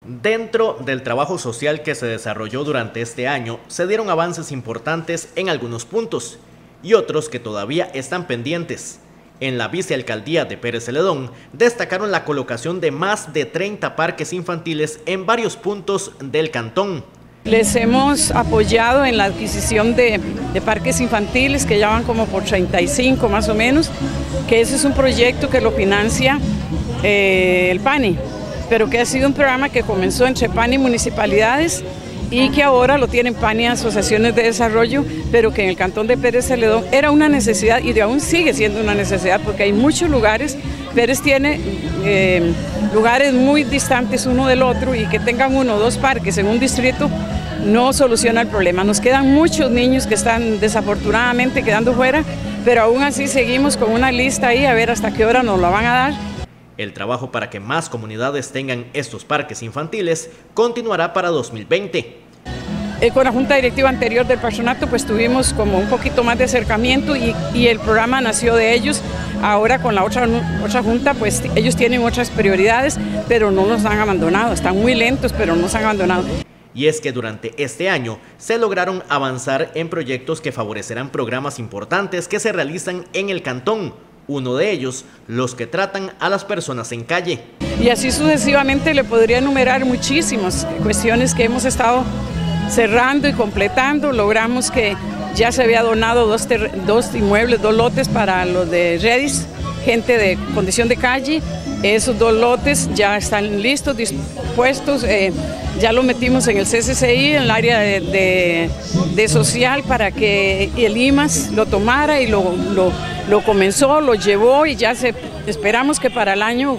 Dentro del trabajo social que se desarrolló durante este año, se dieron avances importantes en algunos puntos y otros que todavía están pendientes. En la vicealcaldía de Pérez Celedón destacaron la colocación de más de 30 parques infantiles en varios puntos del cantón. Les hemos apoyado en la adquisición de parques infantiles, que ya van como por 35 más o menos, que ese es un proyecto que lo financia el PANI, pero que ha sido un programa que comenzó entre PANI y municipalidades y que ahora lo tienen PANI asociaciones de desarrollo, pero que en el cantón de Pérez Celedón era una necesidad y de aún sigue siendo una necesidad porque hay muchos lugares. Pérez tiene lugares muy distantes uno del otro y que tengan uno o dos parques en un distrito no soluciona el problema. Nos quedan muchos niños que están desafortunadamente quedando fuera, pero aún así seguimos con una lista ahí a ver hasta qué hora nos la van a dar. El trabajo para que más comunidades tengan estos parques infantiles continuará para 2020. Con la junta directiva anterior del patronato pues tuvimos como un poquito más de acercamiento y el programa nació de ellos. Ahora con la otra junta pues ellos tienen otras prioridades, pero no nos han abandonado, están muy lentos pero no nos han abandonado. Y es que durante este año se lograron avanzar en proyectos que favorecerán programas importantes que se realizan en el cantón. Uno de ellos, los que tratan a las personas en calle. Y así sucesivamente le podría enumerar muchísimas cuestiones que hemos estado cerrando y completando. Logramos que ya se había donado dos inmuebles, 2 lotes para los de Redis, gente de condición de calle. Esos 2 lotes ya están listos, dispuestos, ya lo metimos en el CCCI, en el área de social, para que el IMAS lo tomara y lo comenzó, lo llevó y ya esperamos que para el año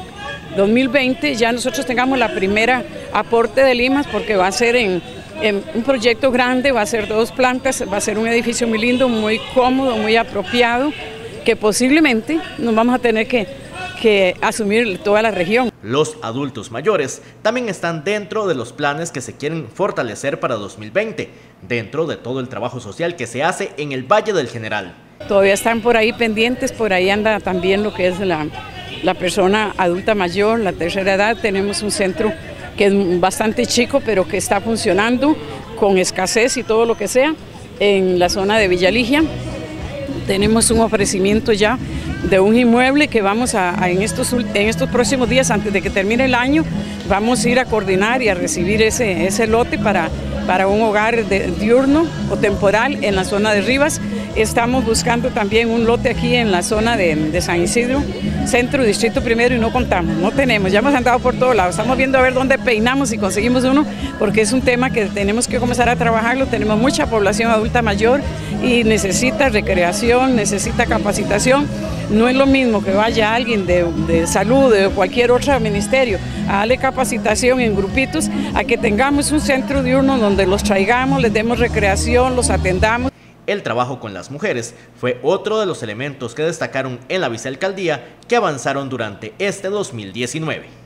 2020 ya nosotros tengamos la primera aporte del IMAS, porque va a ser en un proyecto grande, va a ser 2 plantas, va a ser un edificio muy lindo, muy cómodo, muy apropiado, que posiblemente nos vamos a tener que asumir toda la región. Los adultos mayores también están dentro de los planes que se quieren fortalecer para 2020, dentro de todo el trabajo social que se hace en el Valle del General. Todavía están por ahí pendientes, por ahí anda también lo que es la persona adulta mayor, la tercera edad. Tenemos un centro que es bastante chico, pero que está funcionando con escasez y todo lo que sea en la zona de Villa Ligia. Tenemos un ofrecimiento ya de un inmueble que vamos en estos próximos días, antes de que termine el año, vamos a ir a coordinar y a recibir ese lote para un hogar diurno o temporal en la zona de Rivas. Estamos buscando también un lote aquí en la zona de San Isidro, centro, distrito primero, y no contamos, no tenemos, ya hemos andado por todos lados, estamos viendo a ver dónde peinamos y conseguimos uno, porque es un tema que tenemos que comenzar a trabajarlo. Tenemos mucha población adulta mayor y necesita recreación, necesita capacitación. No es lo mismo que vaya alguien de salud, de cualquier otro ministerio, a darle capacitación en grupitos, a que tengamos un centro diurno donde los traigamos, les demos recreación, los atendamos. El trabajo con las mujeres fue otro de los elementos que destacaron en la vicealcaldía que avanzaron durante este 2019.